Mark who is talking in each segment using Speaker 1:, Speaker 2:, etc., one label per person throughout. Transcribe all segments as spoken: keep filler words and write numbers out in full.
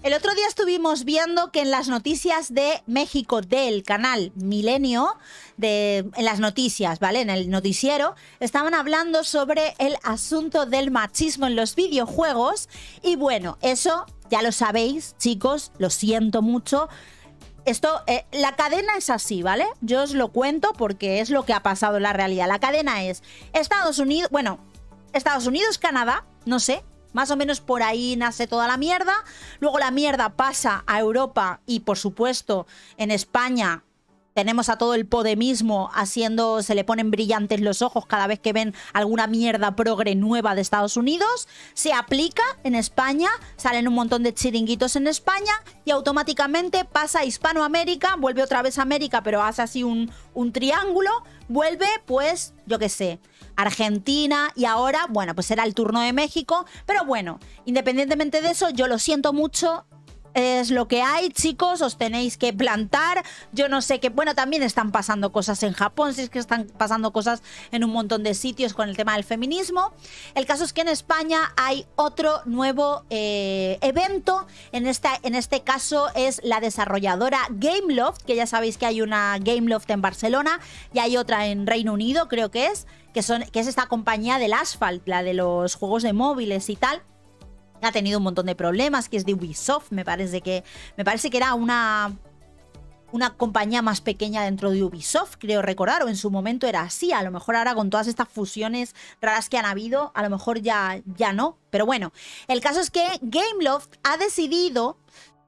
Speaker 1: El otro día estuvimos viendo que en las noticias de México del canal Milenio, de, en las noticias, ¿vale? En el noticiero, estaban hablando sobre el asunto del machismo en los videojuegos. Y bueno, eso ya lo sabéis, chicos, lo siento mucho. Esto, eh, la cadena es así, ¿vale? Yo os lo cuento porque es lo que ha pasado en la realidad. La cadena es Estados Unidos, bueno, Estados Unidos, Canadá, no sé. Más o menos por ahí nace toda la mierda. Luego la mierda pasa a Europa y, por supuesto, en España tenemos a todo el podemismo haciendo... Se le ponen brillantes los ojos cada vez que ven alguna mierda progre nueva de Estados Unidos. Se aplica en España, salen un montón de chiringuitos en España y automáticamente pasa a Hispanoamérica, vuelve otra vez a América, pero hace así un, un triángulo. Vuelve, pues, yo qué sé, Argentina y ahora, bueno, pues será el turno de México. Pero bueno, independientemente de eso, yo lo siento mucho. Es lo que hay, chicos, os tenéis que plantar. Yo no sé qué... Bueno, también están pasando cosas en Japón, si es que están pasando cosas en un montón de sitios con el tema del feminismo. El caso es que en España hay otro nuevo eh, evento. En, esta, en este caso es la desarrolladora Gameloft, que ya sabéis que hay una Gameloft en Barcelona y hay otra en Reino Unido, creo que es, que, son, que es esta compañía del Asphalt, la de los juegos de móviles y tal. Ha tenido un montón de problemas, que es de Ubisoft, me parece que me parece que era una una compañía más pequeña dentro de Ubisoft, creo recordar, o en su momento era así. A lo mejor ahora con todas estas fusiones raras que han habido, a lo mejor ya, ya no. Pero bueno, el caso es que Gameloft ha decidido...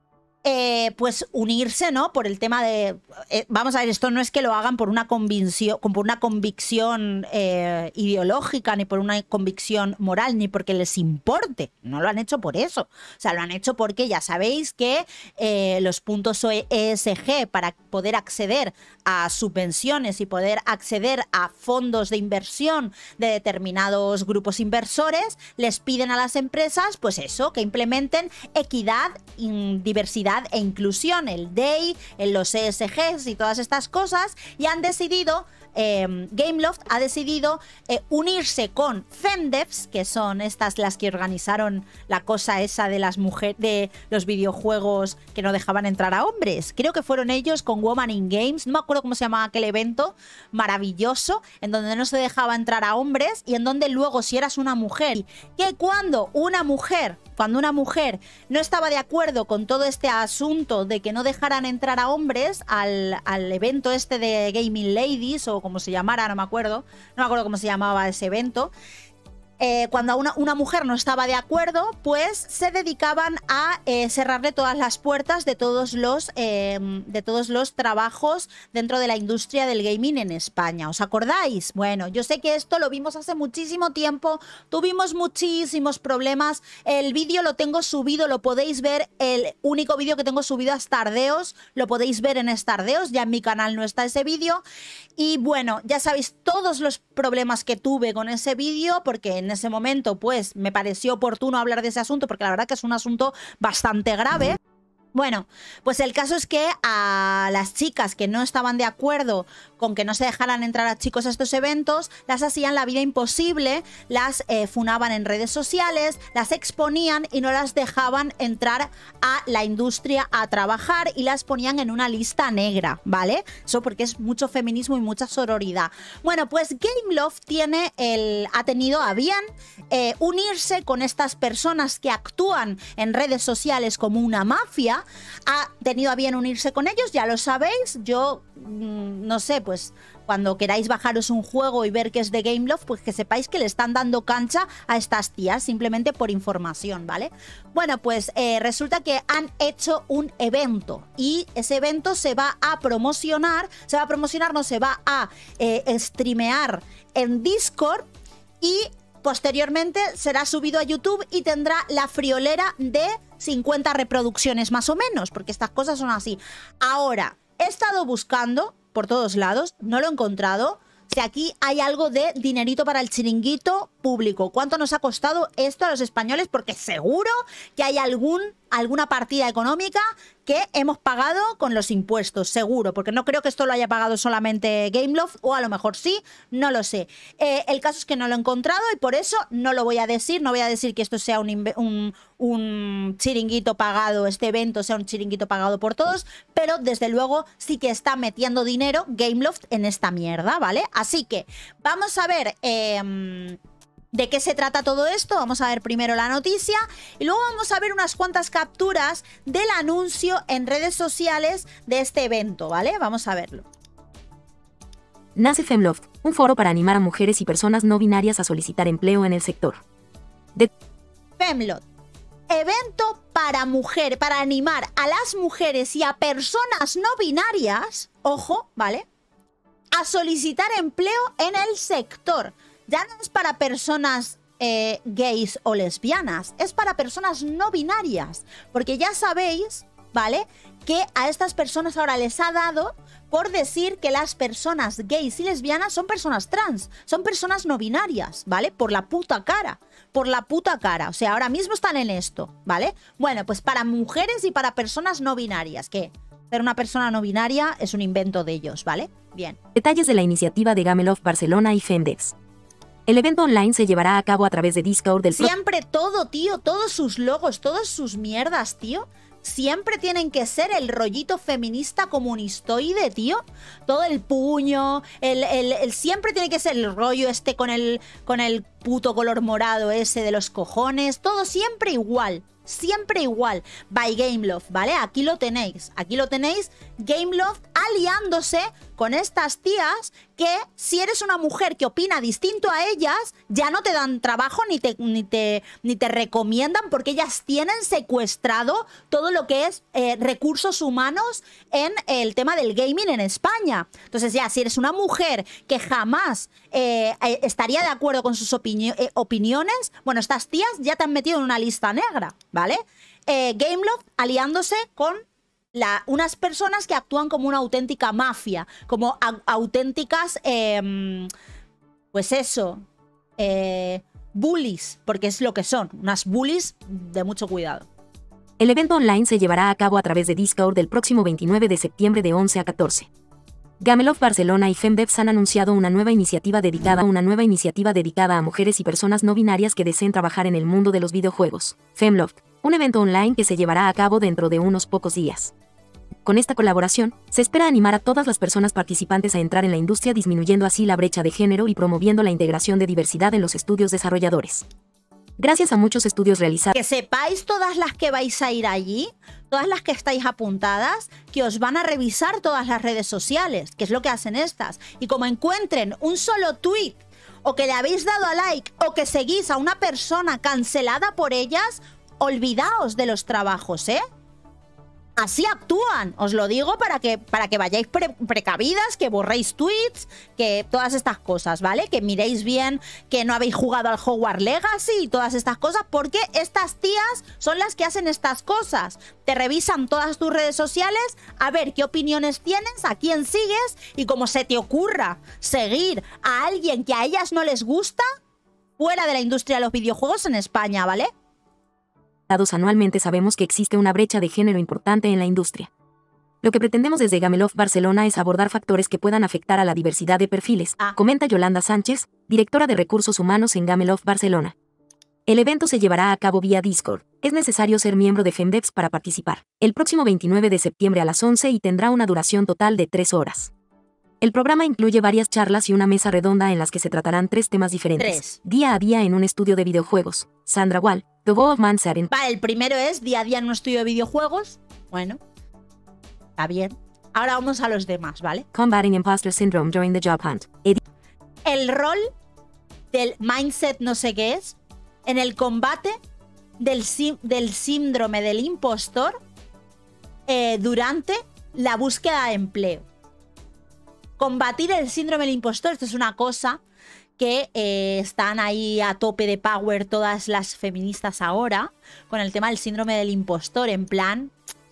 Speaker 1: Eh, pues unirse, ¿no? Por el tema de... Eh, vamos a ver, esto no es que lo hagan por una convicción, por una convicción eh, ideológica, ni por una convicción moral, ni porque les importe. No lo han hecho por eso. O sea, lo han hecho porque ya sabéis que eh, los puntos E S G para poder acceder a subvenciones y poder acceder a fondos de inversión de determinados grupos inversores, les piden a las empresas, pues eso, que implementen equidad, diversidad e inclusión, el D E I, en los E S Gs y todas estas cosas, y han decidido, eh, Gameloft ha decidido eh, unirse con Femdevs, que son estas las que organizaron la cosa esa de las mujeres, de los videojuegos que no dejaban entrar a hombres. Creo que fueron ellos con Woman in Games, no me acuerdo cómo se llamaba aquel evento maravilloso, en donde no se dejaba entrar a hombres y en donde luego si eras una mujer, que cuando una mujer, cuando una mujer no estaba de acuerdo con todo este asunto de que no dejaran entrar a hombres al, al evento este de Gaming Ladies o como se llamara, no me acuerdo, no me acuerdo cómo se llamaba ese evento. Eh, cuando una, una mujer no estaba de acuerdo, pues se dedicaban a eh, cerrarle todas las puertas de todos los eh, de todos los trabajos dentro de la industria del gaming en España. ¿Os acordáis? Bueno, yo sé que esto lo vimos hace muchísimo tiempo, tuvimos muchísimos problemas. El vídeo lo tengo subido, lo podéis ver, el único vídeo que tengo subido a Stardeos, lo podéis ver en Stardeos, ya en mi canal no está ese vídeo. Y bueno, ya sabéis todos los problemas que tuve con ese vídeo, porque en ese momento pues me pareció oportuno hablar de ese asunto, porque la verdad que es un asunto bastante grave. Bueno, pues el caso es que a las chicas que no estaban de acuerdo con que no se dejaran entrar a chicos a estos eventos, las hacían la vida imposible, las eh, funaban en redes sociales, las exponían y no las dejaban entrar a la industria a trabajar y las ponían en una lista negra, ¿vale? Eso porque es mucho feminismo y mucha sororidad. Bueno, pues Gameloft tiene el, ha tenido a bien eh, unirse con estas personas que actúan en redes sociales como una mafia. Ha tenido a bien unirse con ellos, ya lo sabéis. Yo, mmm, no sé, pues cuando queráis bajaros un juego y ver que es de Gameloft, pues que sepáis que le están dando cancha a estas tías, simplemente por información, ¿vale? Bueno, pues eh, resulta que han hecho un evento y ese evento se va a promocionar, se va a promocionar, no, se va a eh, streamear en Discord y posteriormente será subido a YouTube y tendrá la friolera de cincuenta reproducciones más o menos, porque estas cosas son así. Ahora, he estado buscando por todos lados, no lo he encontrado. Si aquí hay algo de dinerito para el chiringuito público. ¿Cuánto nos ha costado esto a los españoles? Porque seguro que hay algún alguna partida económica que hemos pagado con los impuestos, seguro, porque no creo que esto lo haya pagado solamente Gameloft, o a lo mejor sí, no lo sé. Eh, el caso es que no lo he encontrado y por eso no lo voy a decir, no voy a decir que esto sea un, un, un chiringuito pagado, este evento sea un chiringuito pagado por todos, pero desde luego sí que está metiendo dinero Gameloft en esta mierda, ¿vale? Así que vamos a ver... Eh, ¿de qué se trata todo esto? Vamos a ver primero la noticia y luego vamos a ver unas cuantas capturas del anuncio en redes sociales de este evento, ¿vale? Vamos a verlo.
Speaker 2: Nace Femloft, un foro para animar a mujeres y personas no binarias a solicitar empleo en el sector. De
Speaker 1: Femloft, evento para mujer, para animar a las mujeres y a personas no binarias, ojo, ¿vale? A solicitar empleo en el sector. Ya no es para personas eh, gays o lesbianas, es para personas no binarias. Porque ya sabéis, ¿vale? Que a estas personas ahora les ha dado por decir que las personas gays y lesbianas son personas trans, son personas no binarias, ¿vale? Por la puta cara, por la puta cara. O sea, ahora mismo están en esto, ¿vale? Bueno, pues para mujeres y para personas no binarias, que ser una persona no binaria es un invento de ellos, ¿vale? Bien.
Speaker 2: Detalles de la iniciativa de Gameloft Barcelona y Femdevs. El evento online se llevará a cabo a través de Discord del...
Speaker 1: Siempre todo, tío, todos sus logos, todas sus mierdas, tío. Siempre tienen que ser el rollito feminista comunistoide, tío. Todo el puño, el, el, el siempre tiene que ser el rollo este con el, con el puto color morado ese de los cojones. Todo siempre igual. Siempre igual. By Gameloft, ¿vale? Aquí lo tenéis. Aquí lo tenéis. Gameloft aliándose con estas tías que si eres una mujer que opina distinto a ellas, ya no te dan trabajo ni te, ni te, ni te recomiendan porque ellas tienen secuestrado todo lo que es eh, recursos humanos en el tema del gaming en España. Entonces ya, si eres una mujer que jamás eh, eh, estaría de acuerdo con sus opini eh, opiniones, bueno, estas tías ya te han metido en una lista negra, ¿vale? Eh, Gameloft aliándose con La, unas personas que actúan como una auténtica mafia, como a, auténticas, eh, pues eso, eh, bullies, porque es lo que son, unas bullies de mucho cuidado.
Speaker 2: El evento online se llevará a cabo a través de Discord el próximo veintinueve de septiembre de once a catorce. Gameloft Barcelona y Femdevs han anunciado una nueva iniciativa dedicada a una nueva iniciativa dedicada a mujeres y personas no binarias que deseen trabajar en el mundo de los videojuegos. Femloft, un evento online que se llevará a cabo dentro de unos pocos días. Con esta colaboración, se espera animar a todas las personas participantes a entrar en la industria, disminuyendo así la brecha de género y promoviendo la integración de diversidad en los estudios desarrolladores. Gracias a muchos estudios realizados...
Speaker 1: Que sepáis todas las que vais a ir allí, todas las que estáis apuntadas, que os van a revisar todas las redes sociales, que es lo que hacen estas. Y como encuentren un solo tweet, o que le habéis dado a like, o que seguís a una persona cancelada por ellas, olvidaos de los trabajos, ¿eh? Así actúan, os lo digo para que, para que vayáis pre precavidas, que borréis tweets, que todas estas cosas, ¿vale? Que miréis bien que no habéis jugado al Hogwarts Legacy y todas estas cosas, porque estas tías son las que hacen estas cosas. Te revisan todas tus redes sociales a ver qué opiniones tienes, a quién sigues, y como se te ocurra seguir a alguien que a ellas no les gusta, fuera de la industria de los videojuegos en España, ¿vale?
Speaker 2: Anualmente sabemos que existe una brecha de género importante en la industria. Lo que pretendemos desde Gameloft Barcelona es abordar factores que puedan afectar a la diversidad de perfiles, ah. comenta Yolanda Sánchez, directora de Recursos Humanos en Gameloft Barcelona. El evento se llevará a cabo vía Discord. Es necesario ser miembro de Femdevs para participar. El próximo veintinueve de septiembre a las once y tendrá una duración total de tres horas. El programa incluye varias charlas y una mesa redonda en las que se tratarán tres temas diferentes.
Speaker 1: Tres.
Speaker 2: Día a día en un estudio de videojuegos. Sandra Wall, The Bow of Mansarin.
Speaker 1: Vale, el primero es día a día en un estudio de videojuegos. Bueno, está bien. Ahora vamos a los demás, ¿vale?
Speaker 2: Combating Imposter Syndrome during the Job Hunt. Edi
Speaker 1: el rol del mindset no sé qué es en el combate del, del síndrome del impostor eh, durante la búsqueda de empleo. Combatir el síndrome del impostor, esto es una cosa que eh, están ahí a tope de power todas las feministas ahora, con el tema del síndrome del impostor, en plan...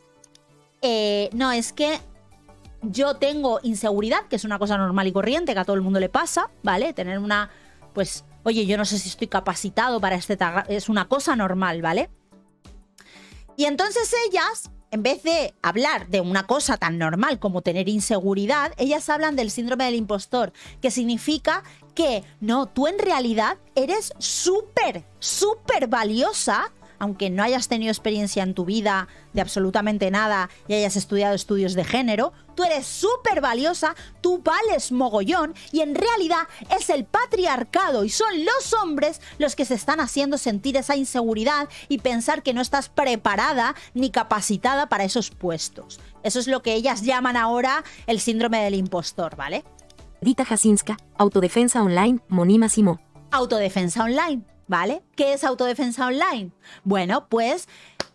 Speaker 1: Eh, no, es que yo tengo inseguridad, que es una cosa normal y corriente, que a todo el mundo le pasa, ¿vale? Tener una... Pues, oye, yo no sé si estoy capacitado para este... Es una cosa normal, ¿vale? Y entonces ellas, en vez de hablar de una cosa tan normal como tener inseguridad, ellas hablan del síndrome del impostor, que significa que no, tú en realidad eres súper, súper valiosa, aunque no hayas tenido experiencia en tu vida de absolutamente nada y hayas estudiado estudios de género, tú eres súper valiosa, tú vales mogollón y en realidad es el patriarcado y son los hombres los que se están haciendo sentir esa inseguridad y pensar que no estás preparada ni capacitada para esos puestos. Eso es lo que ellas llaman ahora el síndrome del impostor, ¿vale?
Speaker 2: Dita Jasinska, Autodefensa Online, Monima Simo.
Speaker 1: Autodefensa online, ¿vale? ¿Qué es autodefensa online? Bueno, pues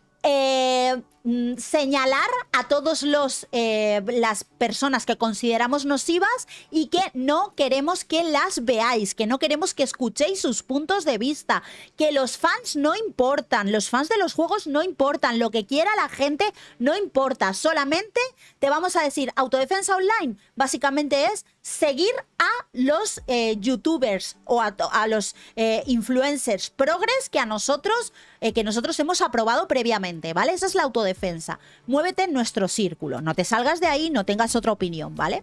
Speaker 1: eh, señalar a todos los eh, las personas que consideramos nocivas y que no queremos que las veáis, que no queremos que escuchéis sus puntos de vista, que los fans no importan, los fans de los juegos no importan, lo que quiera la gente no importa, solamente te vamos a decir autodefensa online, básicamente es seguir a los eh, youtubers o a, a los eh, influencers progres que a nosotros eh, que nosotros hemos aprobado previamente, ¿vale? Esa es la autodefensa. Muévete en nuestro círculo, no te salgas de ahí, no tengas otra opinión, ¿vale?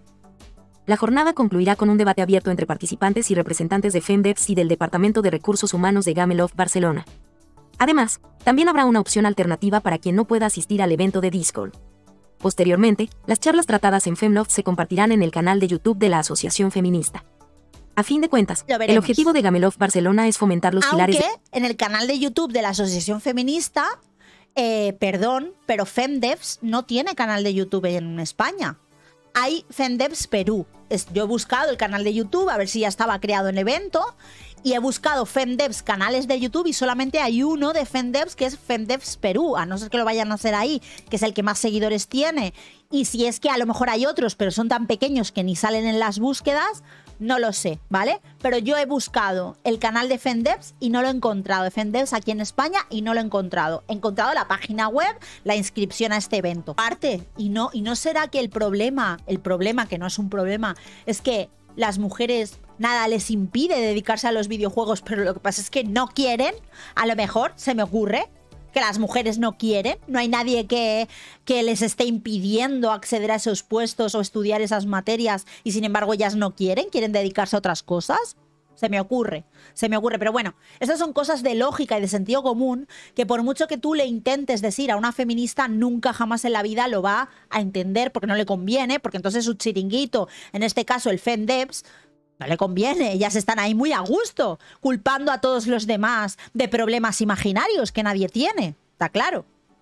Speaker 2: La jornada concluirá con un debate abierto entre participantes y representantes de FemDevs y del Departamento de Recursos Humanos de Gameloft Barcelona. Además, también habrá una opción alternativa para quien no pueda asistir al evento de Discord. Posteriormente, las charlas tratadas en Femloft se compartirán en el canal de YouTube de la Asociación Feminista. A fin de cuentas, el objetivo de Gameloft Barcelona es fomentar los
Speaker 1: Aunque
Speaker 2: pilares...
Speaker 1: en el canal de YouTube de la Asociación Feminista, eh, perdón, pero FemDevs no tiene canal de YouTube en España. Hay FemDevs Perú. Es, yo he buscado el canal de YouTube a ver si ya estaba creado el evento y he buscado FemDevs canales de YouTube y solamente hay uno de FemDevs que es FemDevs Perú, a no ser que lo vayan a hacer ahí, que es el que más seguidores tiene. Y si es que a lo mejor hay otros, pero son tan pequeños que ni salen en las búsquedas, no lo sé, ¿vale? Pero yo he buscado el canal de FemDevs y no lo he encontrado, de FemDevs aquí en España, y no lo he encontrado. He encontrado la página web, la inscripción a este evento. Aparte, y no, y no será que el problema, el problema que no es un problema, es que las mujeres nada les impide dedicarse a los videojuegos, pero lo que pasa es que no quieren, a lo mejor, se me ocurre, que las mujeres no quieren, no hay nadie que, que les esté impidiendo acceder a esos puestos o estudiar esas materias y sin embargo ellas no quieren, quieren dedicarse a otras cosas. Se me ocurre, se me ocurre. Pero bueno, estas son cosas de lógica y de sentido común que por mucho que tú le intentes decir a una feminista, nunca jamás en la vida lo va a entender porque no le conviene, porque entonces su chiringuito, en este caso el FemDevs, no le conviene. Ellas están ahí muy a gusto, culpando a todos los demás de problemas imaginarios que nadie tiene. Está claro.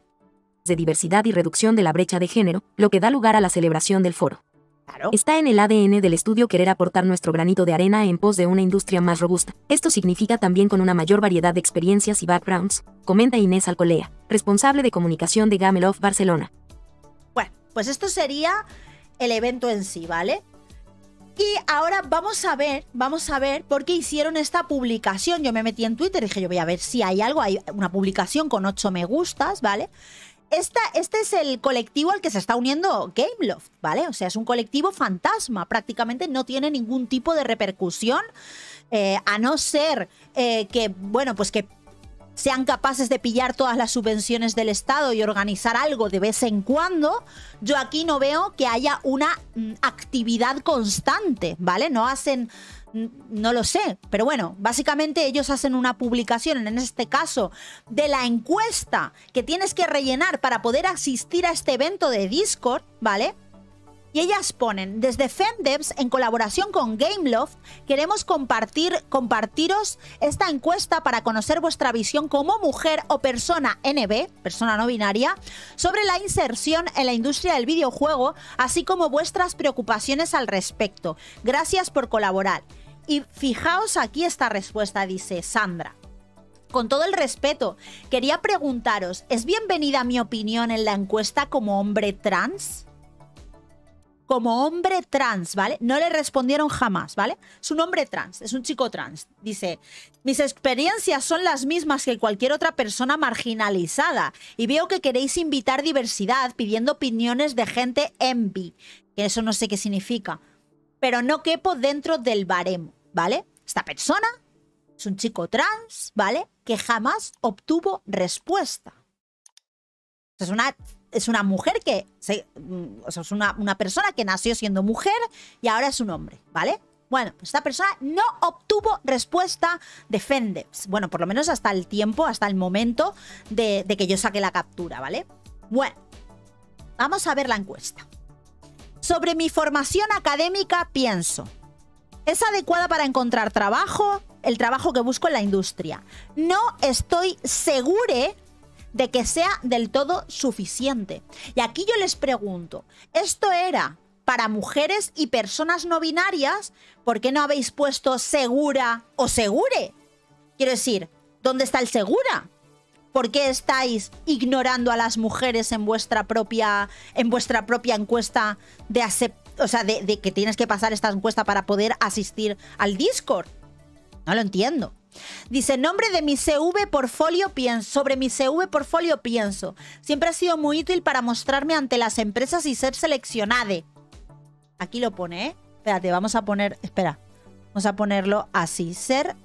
Speaker 2: De diversidad y reducción de la brecha de género, lo que da lugar a la celebración del foro.
Speaker 1: Claro.
Speaker 2: Está en el A D N del estudio querer aportar nuestro granito de arena en pos de una industria más robusta. Esto significa también con una mayor variedad de experiencias y backgrounds, comenta Inés Alcolea, responsable de comunicación de Gameloft Barcelona.
Speaker 1: Bueno, pues esto sería el evento en sí, ¿vale? Y ahora vamos a ver, vamos a ver por qué hicieron esta publicación. Yo me metí en Twitter y dije, yo voy a ver si hay algo, hay una publicación con ocho me gustas, ¿vale? Esta, este es el colectivo al que se está uniendo Gameloft, ¿vale? O sea, es un colectivo fantasma, prácticamente no tiene ningún tipo de repercusión, eh, a no ser eh, que, bueno, pues que sean capaces de pillar todas las subvenciones del Estado y organizar algo de vez en cuando. Yo aquí no veo que haya una mm, actividad constante, ¿vale? No hacen... No lo sé, pero bueno, básicamente ellos hacen una publicación, en este caso, de la encuesta que tienes que rellenar para poder asistir a este evento de Discord, ¿vale? Y ellas ponen, desde FemDevs, en colaboración con Gameloft, queremos compartir, compartiros esta encuesta para conocer vuestra visión como mujer o persona N B, persona no binaria, sobre la inserción en la industria del videojuego, así como vuestras preocupaciones al respecto. Gracias por colaborar. Y fijaos aquí esta respuesta, dice Sandra. Con todo el respeto, quería preguntaros, ¿es bienvenida mi opinión en la encuesta como hombre trans? Como hombre trans, ¿vale? No le respondieron jamás, ¿vale? Es un hombre trans, es un chico trans. Dice, mis experiencias son las mismas que cualquier otra persona marginalizada y veo que queréis invitar diversidad pidiendo opiniones de gente envy, que eso no sé qué significa, pero no quepo dentro del baremo, ¿vale? Esta persona es un chico trans, ¿vale? Que jamás obtuvo respuesta. Es una, es una mujer que... Se, o sea, es una, una persona que nació siendo mujer y ahora es un hombre, ¿vale? Bueno, pues esta persona no obtuvo respuesta de FemDevs. Bueno, por lo menos hasta el tiempo, hasta el momento de, de que yo saque la captura, ¿vale? Bueno, vamos a ver la encuesta. Sobre mi formación académica pienso: ¿es adecuada para encontrar trabajo? El trabajo que busco en la industria. No estoy segura de que sea del todo suficiente. Y aquí yo les pregunto, ¿esto era para mujeres y personas no binarias? ¿Por qué no habéis puesto segura o segure? Quiero decir, ¿dónde está el segura? ¿Por qué estáis ignorando a las mujeres en vuestra propia, en vuestra propia encuesta de acept, o sea, de, de que tienes que pasar esta encuesta para poder asistir al Discord? No lo entiendo. Dice, nombre de mi C V portfolio pienso. Sobre mi C V portfolio pienso. Siempre ha sido muy útil para mostrarme ante las empresas y ser seleccionada. Aquí lo pone, ¿eh? Espérate, vamos a poner... Espera. Vamos a ponerlo así. Ser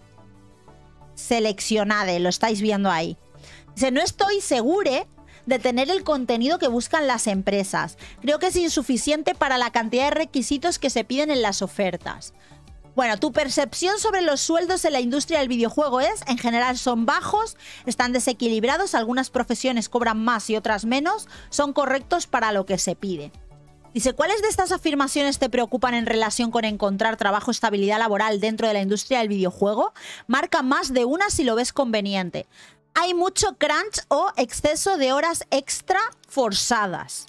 Speaker 1: seleccionada. Lo estáis viendo ahí. Dice, no estoy segura de tener el contenido que buscan las empresas. Creo que es insuficiente para la cantidad de requisitos que se piden en las ofertas. Bueno, tu percepción sobre los sueldos en la industria del videojuego es, en general son bajos, están desequilibrados, algunas profesiones cobran más y otras menos, son correctos para lo que se pide. Dice, ¿cuáles de estas afirmaciones te preocupan en relación con encontrar trabajo, estabilidad laboral dentro de la industria del videojuego? Marca más de una si lo ves conveniente. Hay mucho crunch o exceso de horas extra forzadas.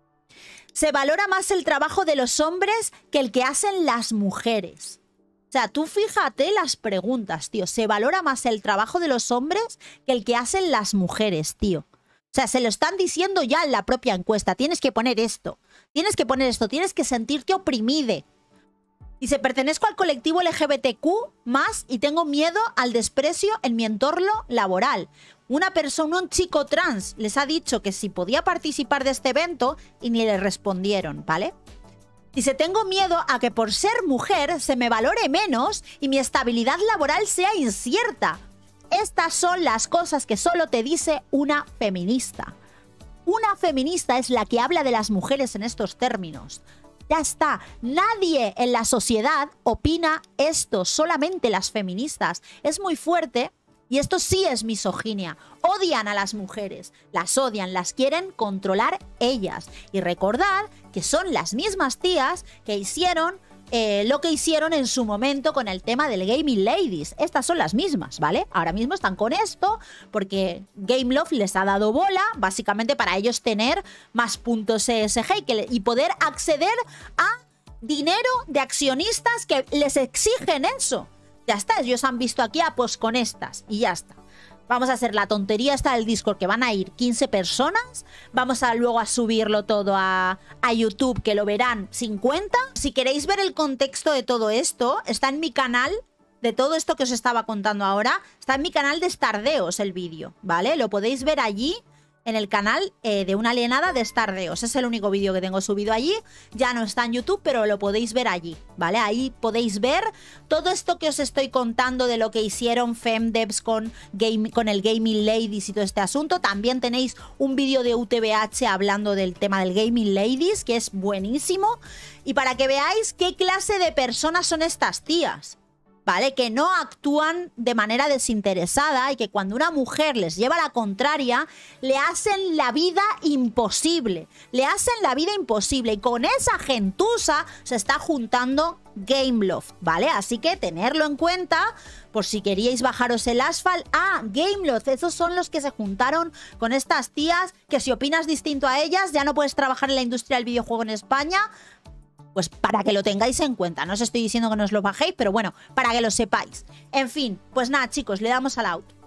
Speaker 1: Se valora más el trabajo de los hombres que el que hacen las mujeres. O sea, tú fíjate las preguntas, tío. Se valora más el trabajo de los hombres que el que hacen las mujeres, tío. O sea, se lo están diciendo ya en la propia encuesta. Tienes que poner esto. Tienes que poner esto. Tienes que sentirte oprimide. Dice, pertenezco al colectivo L G B T Q más y tengo miedo al desprecio en mi entorno laboral. Una persona, un chico trans, les ha dicho que si podía participar de este evento y ni le respondieron, ¿vale? Dice, tengo miedo a que por ser mujer se me valore menos y mi estabilidad laboral sea incierta. Estas son las cosas que solo te dice una feminista. Una feminista es la que habla de las mujeres en estos términos. Ya está. Nadie en la sociedad opina esto, solamente las feministas. Es muy fuerte y esto sí es misoginia. Odian a las mujeres, las odian, las quieren controlar ellas. Y recordad que son las mismas tías que hicieron eh, lo que hicieron en su momento con el tema del Gaming Ladies. Estas son las mismas, ¿vale? Ahora mismo están con esto porque Gameloft les ha dado bola, básicamente para ellos tener más puntos E S G y, que, y poder acceder a dinero de accionistas que les exigen eso. Ya está, ellos han visto aquí, ah, pues con estas y ya está. Vamos a hacer la tontería esta del Discord, que van a ir quince personas. Vamos a luego a subirlo todo a, a YouTube, que lo verán cincuenta. Si queréis ver el contexto de todo esto, está en mi canal, de todo esto que os estaba contando ahora, está en mi canal de Stardeos el vídeo, ¿vale? Lo podéis ver allí, en el canal eh, de una alienada de Stardeos. Es el único vídeo que tengo subido allí. Ya no está en YouTube, pero lo podéis ver allí, ¿vale? Ahí podéis ver todo esto que os estoy contando de lo que hicieron FemDevs con, game, con el Gaming Ladies y todo este asunto. También tenéis un vídeo de U T B H hablando del tema del Gaming Ladies, que es buenísimo. Y para que veáis qué clase de personas son estas tías, ¿vale? Que no actúan de manera desinteresada y que cuando una mujer les lleva la contraria, le hacen la vida imposible. Le hacen la vida imposible. Y con esa gentuza se está juntando Gameloft, ¿vale? Así que tenerlo en cuenta por si queríais bajaros el asfalt. Ah, Gameloft, esos son los que se juntaron con estas tías que si opinas distinto a ellas ya no puedes trabajar en la industria del videojuego en España. Pues para que lo tengáis en cuenta. No os estoy diciendo que no os lo bajéis, pero bueno, para que lo sepáis. En fin, pues nada, chicos, le damos al out.